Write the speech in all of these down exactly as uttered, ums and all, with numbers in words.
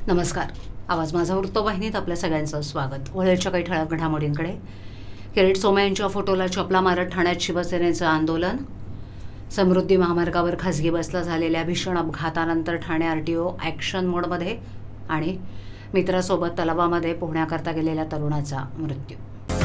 नमस्कार. आवाज माझा वृत्तवाहिनीत आपल्या सगळ्यांचं स्वागत. वळेच्या काही ठळक घडामोडींकडे. किरीट सोमय्या यांच्या फोटोला चपला मारत ठाण्यात शिवसेनेचं आंदोलन. समृद्धी महामार्गावर खासगी बसला झालेल्या भीषण अपघातानंतर ठाणे आरटीओ ॲक्शन मोडमध्ये. आणि मित्रासोबत तलावामध्ये पोहण्याकरता गेलेल्या तरुणाचा मृत्यू.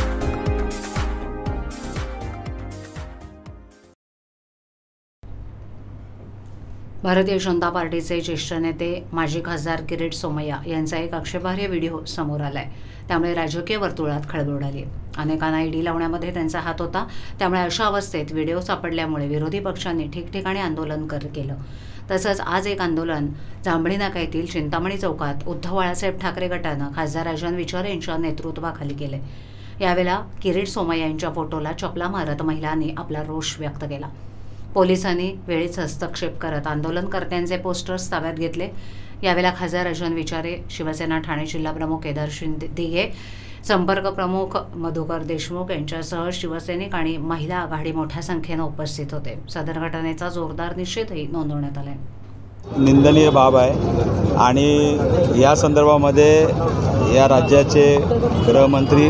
भारतीय जनता पार्टीचे ज्येष्ठ नेते माजी खासदार किरीट सोमय्या यांचा एक आक्षेपार्ह व्हिडिओ समोर आलाय. त्यामुळे राजकीय वर्तुळात खळबळ उडाली. अनेकांना ईडी लावण्यामध्ये त्यांचा हात होता. त्यामुळे अशा अवस्थेत व्हिडिओ सापडल्यामुळे विरोधी पक्षांनी ठिकठिकाणी आंदोलन कर केलं. तसंच आज एक आंदोलन जांभळी नाका येथील चिंतामणी चौकात उद्धव बाळासाहेब ठाकरे गटानं खासदार राजन विचारे यांच्या नेतृत्वाखाली केले. यावेळेला किरीट सोमय्या यांच्या फोटोला चपला मारत महिलांनी आपला रोष व्यक्त केला. पोलिसांनी वेळीच हस्तक्षेप करत आंदोलनकर्त्यांचे पोस्टर्स ताब्यात घेतले. यावेळेला खासदार राजन विचारे, शिवसेना ठाणे जिल्हा प्रमुख केदार शिंदे, संपर्क प्रमुख मधुकर देशमुख यांच्यासह शिवसैनिक आणि महिला आघाडी मोठ्या संख्येनं उपस्थित होते. सदर घटनेचा जोरदार निषेधही नोंदवण्यात आला. निंदनीय बाब आहे आणि या संदर्भामध्ये या राज्याचे गृहमंत्री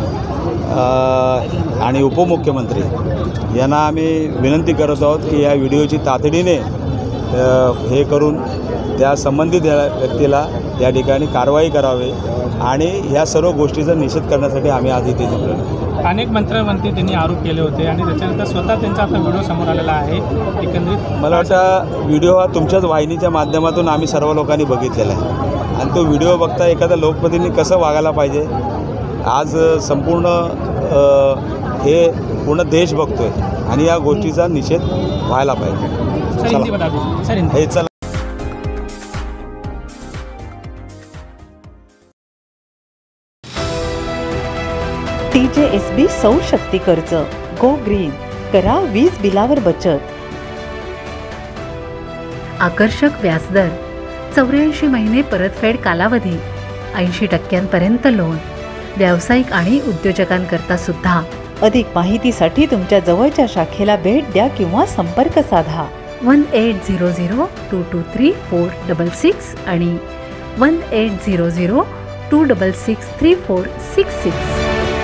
आणि उपमुख्यमंत्री यांना आम्ही विनंती करत आहोत की या व्हिडिओची तातडीने हे करून त्या संबंधित व्यक्तीला या ठिकाणी कारवाई करावी आणि या सर्व गोष्टीचा निषेध करण्यासाठी आम्ही आज इथे जमलो. अनेक मंत्र्यांवरती त्यांनी आरोप केले होते आणि त्याच्यानंतर स्वतः त्यांचा आता व्हिडिओ समोर आलेला आहे. एकंदरीत मला वाटतं व्हिडिओ हा तुमच्याच वाहिनीच्या माध्यमातून आम्ही सर्व लोकांनी बघितलेला आहे आणि तो व्हिडिओ बघता एखाद्या लोकप्रतिनिधी कसं वागायला पाहिजे आज संपूर्ण हे पूर्ण देश बघतोय आणि या गोष्टीचा निषेध व्हायला पाहिजे. हे चला. टी जे एस बी सौर शक्ती कर्ज. Go green. करा वीज बिलावर बचत. आकर्षक व्याजदर, चौऱ्याऐंशी महिने परतफेड कालावधी, ऐंशी टक्क्यांपर्यंत लोन. व्यावसायिक आणि उद्योजकांकरता सुद्धा. अधिक माहितीसाठी तुमच्या जवळच्या शाखेला भेट द्या किंवा संपर्क साधा. One eight zero zero two two three four double six आणि one eight zero zero two double six three four six six.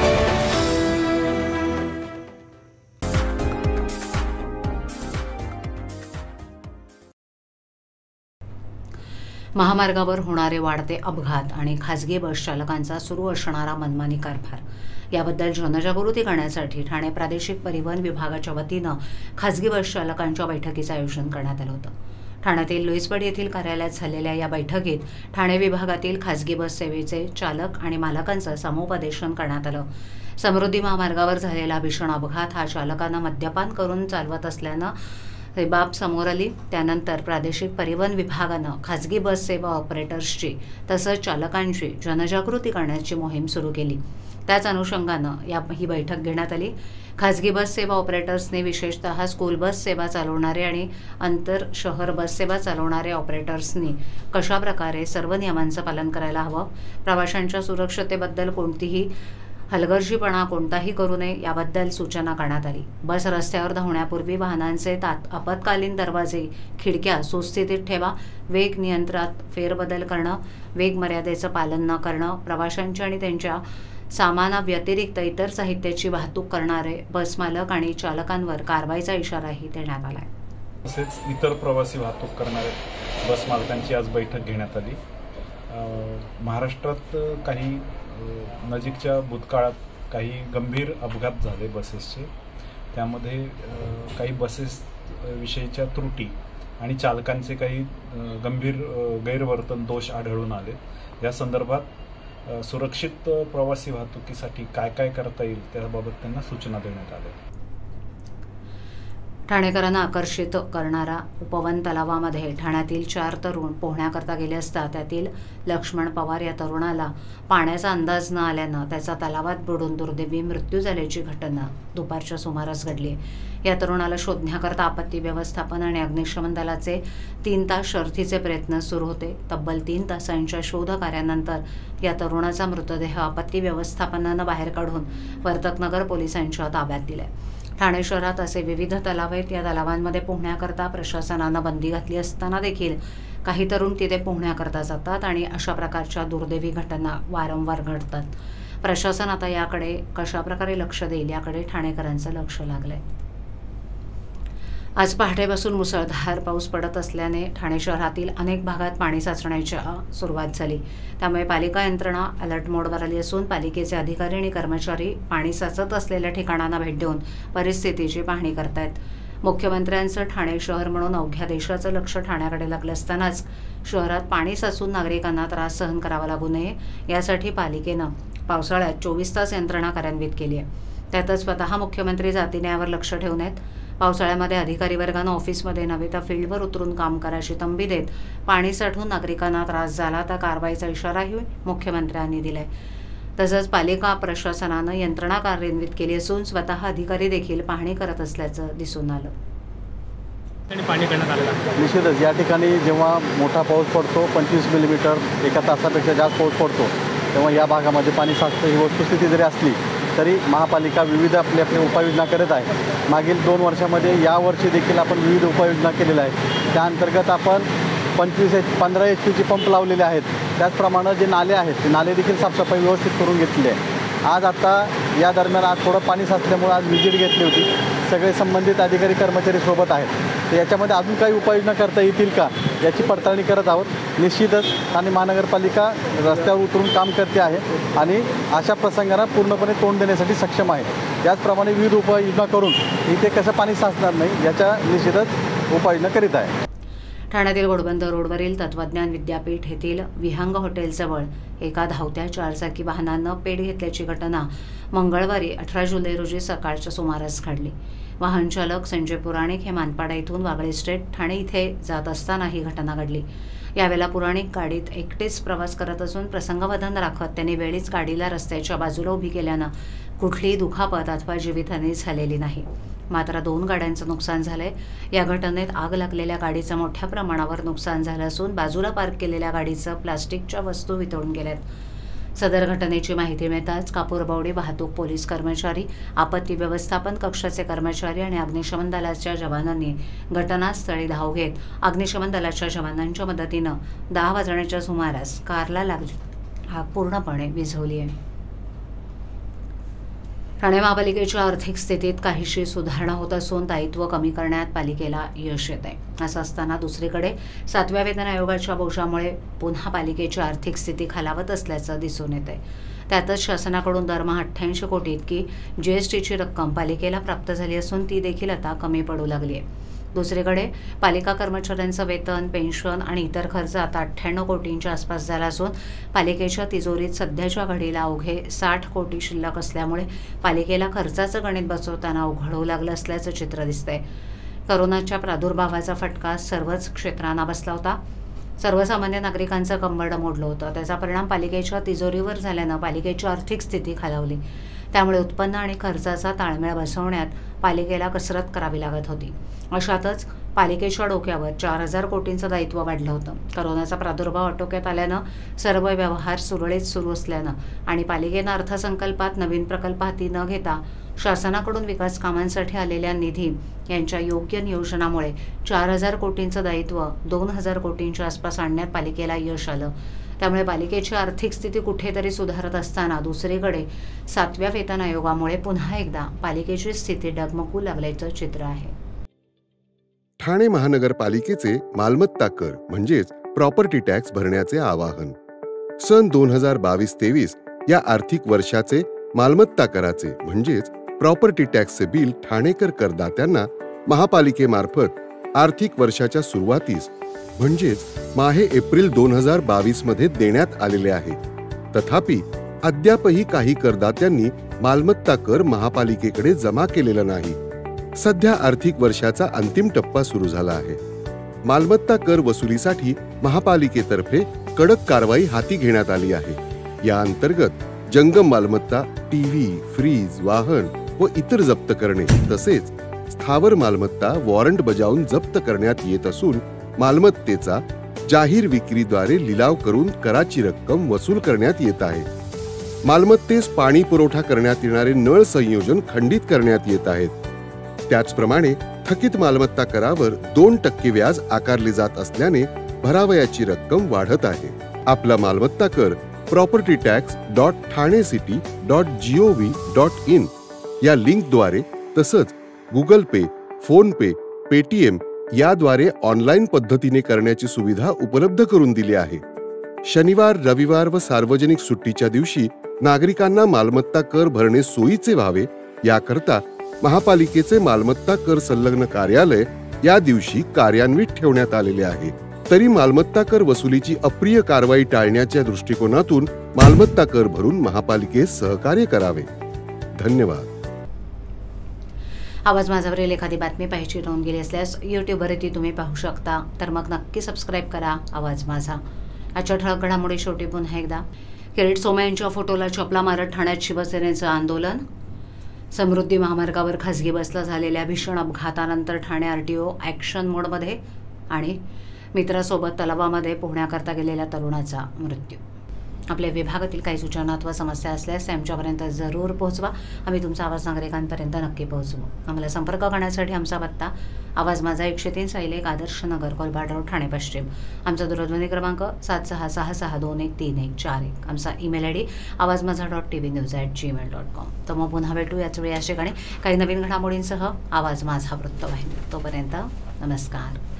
महामार्गावर होणारे वाढते अपघात आणि खासगी बस चालकांचा सुरू असणारा मनमानी कारभार याबद्दल जनजागृती करण्यासाठी ठाणे प्रादेशिक परिवहन विभागाच्या वतीनं खासगी बस चालकांच्या बैठकीचं आयोजन करण्यात आलं होतं. ठाण्यातील लुईसवाडी येथील कार्यालयात झालेल्या या बैठकीत ठाणे विभागातील खासगी बस सेवेचे चालक आणि मालकांचं समुपदेशन करण्यात आलं. समृद्धी महामार्गावर झालेला भीषण अपघात हा चालकांना मद्यपान करून चालवत असल्यानं ही बाब समोर आली. त्यानंतर प्रादेशिक परिवहन विभागानं खासगी बस सेवा ऑपरेटर्सची तसंच चालकांची जनजागृती करण्याची मोहीम सुरू केली. त्याच अनुषंगानं या ही बैठक घेण्यात आली. खासगी बस सेवा ऑपरेटर्सने विशेषतः स्कूल बस सेवा चालवणारे आणि आंतर शहर बस सेवा चालवणारे ऑपरेटर्सनी कशाप्रकारे सर्व नियमांचं पालन करायला हवं, प्रवाशांच्या सुरक्षतेबद्दल कोणतीही हलगर्जीपणा कोणताही करू नये याबद्दल सूचना करण्यात आली. बस रस्त्यावर धावण्यापूर्वी वाहनांचे तात आपत्कालीन दरवाजे खिडक्या सुस्थितीत ठेवा. वेग नियंत्रणात फेरबदल करणं, वेग मर्यादेचं पालन न करणं, प्रवाशांच्या आणि त्यांच्या सामानाव्यतिरिक्त इतर साहित्याची वाहतूक करणारे बस मालक आणि चालकांवर कारवाईचा इशाराही देण्यात आला आहे. तसेच इतर प्रवासी वाहतूक करणारे बस मालकांची आज बैठक घेण्यात आली. महाराष्ट्रात काही नजीकच्या भूतकाळात काही गंभीर अपघात झाले बसेसचे. त्यामध्ये काही बसेस विषयीच्या त्रुटी आणि चालकांचे काही गंभीर गैरवर्तन दोष आढळून आले. या संदर्भात सुरक्षित प्रवासी वाहतुकीसाठी काय काय करता येईल त्याबाबत त्यांना सूचना देण्यात आल्या. ठाणेकरांना आकर्षित करणारा उपवन तलावामध्ये ठाण्यातील चार तरुण पोहण्याकरता गेले असता त्यातील लक्ष्मण पवार या तरुणाला पाण्याचा अंदाज न आल्यानं त्याचा तलावात बुडून दुर्दैवी मृत्यू झाल्याची घटना दुपारच्या सुमारास घडली. या तरुणाला शोधण्याकरता आपत्ती व्यवस्थापन आणि अग्निशमन दलाचे तीन तास शर्थीचे प्रयत्न सुरू होते. तब्बल तीन तासांच्या शोध कार्यानंतर या तरुणाचा मृतदेह आपत्ती व्यवस्थापनानं बाहेर काढून वर्तकनगर पोलिसांच्या ताब्यात दिलाय. ठाणे शहरात असे विविध तलाव आहेत. या तलावांमध्ये पोहण्याकरता प्रशासनानं बंदी घातली असताना देखील काही तरुण तिथे पोहण्याकरता जातात आणि अशा प्रकारच्या दुर्दैवी घटना वारंवार घडतात. प्रशासन आता याकडे कशा प्रकारे लक्ष देईल याकडे ठाणेकरांचं लक्ष लागलंय. आज पहाटेपासून मुसळधार पाऊस पडत असल्याने ठाणे शहरातील अनेक भागात पाणी साचण्याची सुरुवात झाली. त्यामुळे पालिका यंत्रणा अलर्ट मोडवर आली असून पालिकेचे अधिकारी आणि कर्मचारी पाणी साचत असलेल्या ठिकाणांना भेट देऊन परिस्थितीची पाहणी करतायत. मुख्यमंत्र्यांचं ठाणे शहर म्हणून अवघ्या देशाचं लक्ष ठाण्याकडे लागलं असतानाच शहरात पाणी साचून नागरिकांना त्रास सहन करावा लागू नये यासाठी पालिकेनं पावसाळ्यात चोवीस तास यंत्रणा कार्यान्वित केली आहे. त्यातच स्वतः मुख्यमंत्री जातीने यावर लक्ष ठेवून आहेत. पावसाळ्यामध्ये अधिकारी वर्गानं ऑफिसमध्ये नव्हे तर फील्डवर उतरून काम करायची तंबी देत पाणी साठून नागरिकांना त्रास झाला तर कारवाईचा इशाराही मुख्यमंत्र्यांनी दिलाय. तसंच पालिका प्रशासनानं यंत्रणा कार्यान्वित केली असून स्वतः अधिकारी देखील पाहणी करत असल्याचं दिसून आलं. पाणी करण्यात आलं. निश्चितच या ठिकाणी जेव्हा मोठा पाऊस पडतो, पंचवीस मिलीमीटर एका तासापेक्षा जास्त पाऊस पडतो, तेव्हा या भागामध्ये पाणी साचतं. ही वस्तुस्थिती जरी असली तरी महापालिका विविध आपली आपली उपाययोजना करत आहे. मागील दोन वर्षामध्ये यावर्षी देखील आपण विविध उपाययोजना केलेल्या आहेत. त्या अंतर्गत आपण पंचवीस एच पंधरा एच पीचे पंप लावलेले आहेत. त्याचप्रमाणे जे नाले आहेत ते नाले देखील साफसफाई व्यवस्थित करून घेतली आहे. आज आता या दरम्यान आज थोडं पाणी साचल्यामुळे आज विजिट घेतली होती. सगळे संबंधित अधिकारी कर्मचारी सोबत आहेत. तर याच्यामध्ये अजून काही उपाययोजना करता येतील का याची पडताळणी करत आहोत. निश्चितच ठाणे महानगरपालिका रस्त्यावर उतरून काम करते आहे आणि अशा प्रसंगांना पूर्णपणे तोंड देण्यासाठी सक्षम आहे. त्याचप्रमाणे विविध उपाययोजना करून इथे कसं पाणी साचणार नाही याच्या निश्चितच उपाययोजना करीत आहे. ठाण्यातील घोडबंदर रोडवरील तत्वज्ञान विद्यापीठ येथील विहंग हॉटेलजवळ एका धावत्या चारचाकी वाहनानं पेट घेतल्याची घटना मंगळवारी अठरा जुलै रोजी सकाळच्या सुमारास घडली. वाहन चालक संजय पुराणिक हे मानपाडा इथून वागळे स्ट्रीट ठाणे इथे जात असताना ही घटना घडली. यावेळेला पुराणिक गाडीत एकटेच प्रवास करत असून प्रसंगवधान राखत त्यांनी वेळीच गाडीला रस्त्याच्या बाजूला उभी केल्यानं कुठलीही दुखापत अथवा जीवितहानी झालेली नाही. मात्र दोन गाड्यांचं नुकसान झालंय. या घटनेत आग लागलेल्या गाडीचं मोठ्या प्रमाणावर नुकसान झालं असून बाजूला पार्क केलेल्या गाडीचं प्लास्टिकच्या वस्तू वितळून गेल्यात. सदर घटनेची माहिती मिळताच कापूरबावडी वाहतूक पोलीस कर्मचारी, आपत्ती व्यवस्थापन कक्षाचे कर्मचारी आणि अग्निशमन दलाच्या जवानांनी घटनास्थळी धाव घेत अग्निशमन दलाच्या जवानांच्या मदतीनं दहा वाजण्याच्या सुमारास कारला लागली आग पूर्णपणे विझवली आहे. ठाणे महापालिकेच्या आर्थिक स्थितीत काहीशी सुधारणा होत असून दायित्व कमी करण्यात पालिकेला यश येत आहे. असं असताना दुसरीकडे सातव्या वेतन आयोगाच्या बोजामुळे पुन्हा पालिकेची आर्थिक स्थिती खालावत असल्याचं दिसून येत आहे. त्यातच शासनाकडून दरमहा अठ्ठ्याऐंशी कोटी इतकी जीएसटीची रक्कम पालिकेला प्राप्त झाली असून ती देखील आता कमी पडू लागली आहे. दुसरीकडे पालिका कर्मचाऱ्यांचं वेतन, पेन्शन आणि इतर खर्च आता अठ्ठ्याण्णव कोटींच्या आसपास झाला असून पालिकेच्या तिजोरीत सध्याच्या घडीला अवघे साठ कोटी शिल्लक असल्यामुळे पालिकेला खर्चाचं गणित बसवताना अवघड होऊ लागलं असल्याचं चित्र दिसतंय. करोनाच्या प्रादुर्भावाचा फटका सर्वच क्षेत्रांना बसला होता. सर्वसामान्य नागरिकांचं कंबरडं मोडलं होतं. त्याचा परिणाम पालिकेच्या तिजोरीवर झाल्यानं पालिकेची आर्थिक स्थिती खालावली. त्यामुळे उत्पन्न आणि खर्चाचा ताळमेळ बसवण्यात पालिकेला कसरत करावी लागत होती. अशातच पालिकेच्या डोक्यावर चार हजार कोटींचं दायित्व वाढलं होतं. करोनाचा प्रादुर्भाव आटोक्यात आल्यानं सर्व व्यवहार सुरळीत सुरू असल्यानं आणि पालिकेनं अर्थसंकल्पात नवीन प्रकल्प हाती न घेता शासनाकडून विकास कामांसाठी आलेल्या निधी यांच्या योग्य नियोजनामुळे चार हजार कोटींचं दायित्व दोन हजार कोटींच्या आसपास आणण्यात पालिकेला यश आलं. त्यामुळे पालिकेची आर्थिक स्थिती कुठेतरी सुधारत असताना दुसरीकडे सातव्या वेतन आयोगामुळे पुन्हा एकदा पालिकेची स्थिती डगमगू लागल्याचं चित्र आहे. ठाणे महानगरपालिकेचे मालमत्ता कर म्हणजेच प्रॉपर्टी टॅक्स भरण्याचे आवाहन. सन दोन हजार बावीस तेवीस या आर्थिक वर्षाचे मालमत्ता कराचे म्हणजेच प्रॉपर्टी टॅक्सचे बिल ठाणेकर करदात्यांना महापालिकेमार्फत आर्थिक वर्षाच्या सुरुवातीस म्हणजेच माहे एप्रिल दोन हजार बावीस मध्ये देण्यात आलेले आहे. तथापि अद्यापही काही करदात्यांनी मालमत्ता कर महापालिकेकडे जमा केलेला नाही. सध्या आर्थिक वर्षाचा अंतिम टप्पा सुरू झाला आहे. मालमत्ता कर वसुलीसाठी महापालिकेतर्फे कडक कारवाई हाती घेण्यात आली आहे. या अंतर्गत जंगम मालमत्ता, टीव्ही, फ्रीज, वाहन व इतर जप्त करणे तसेच स्थावर मालमत्ता वॉरंट बजावून जप्त करण्यात येत असून मालमत्तेचा जाहीर विक्रीद्वारे लिलाव करून कराची रक्कम वसूल करण्यात येत आहे. मालमत्तेस पाणी पुरवठा करण्यात येणारे नळ संयोजन खंडित करण्यात येत आहेत. त्याचप्रमाणे थकीत मालमत्ता करावर दोन टक्के व्याज आकारले जात असल्याने भरावयाची रक्कम वाढत आहे. आपला मालमत्ता कर property tax dot Thane city dot G O V dot in या लिंकद्वारे तसंच Google Pay, PhonePe, Paytm याद्वारे ऑनलाईन पद्धतीने करण्याची सुविधा उपलब्ध करून दिली आहे. शनिवार, रविवार व सार्वजनिक सुट्टीच्या दिवशी नागरिकांना मालमत्ता कर भरणे सोयीचे व्हावे याकरता महापालिकेचे मालमत्ता कर संलग्न कार्यालय या दिवशी कार्यान्वित ठेवण्यात आलेले आहे. तरी मालमत्ता कर वसुलीची अप्रिय कारवाई टाळण्याच्या दृष्टिकोनातून मालमत्ता कर भरून महापालिकेस सहकार्य करावे. धन्यवाद. आवाज माझावरील एखादी बातमी पाहायची राहून गेली असल्यास यूट्यूबवरती तुम्ही पाहू शकता, तर मग नक्की सबस्क्राईब करा आवाज माझा. आजच्या ठळक घडामोडी शेवटी पुन्हा एकदा. किरीट सोमय्या यांच्या फोटोला चपला मारत ठाण्यात शिवसेनेचं आंदोलन. समृद्धी महामार्गावर खासगी बसला झालेल्या भीषण अपघातानंतर ठाणे आरटीओ ॲक्शन मोडमध्ये. आणि मित्रासोबत तलावामध्ये पोहण्याकरता गेलेल्या तरुणाचा मृत्यू. आपल्या विभागातील काही सूचना अथवा समस्या असल्यास त्या आमच्यापर्यंत जरूर पोहोचवा. आम्ही तुमचा आवाज नागरिकांपर्यंत नक्की पोहोचवू. आम्हाला संपर्क करण्यासाठी आमचा पत्ता आवाज माझा एकशे तीन साईलेक आदर्श नगर कोलबाड रोड ठाणे पश्चिम. आमचा दूरध्वनी क्रमांक सात सहा सहा सहा दोन एक तीन एक चार एक. आमचा ईमेल आय डी आवाज माझा dot T V news at Gmail dot com. तर मग पुन्हा भेटू याच वेळी या ठिकाणी काही नवीन घडामोडींसह आवाज माझा वृत्तवाहिनी. तोपर्यंत नमस्कार.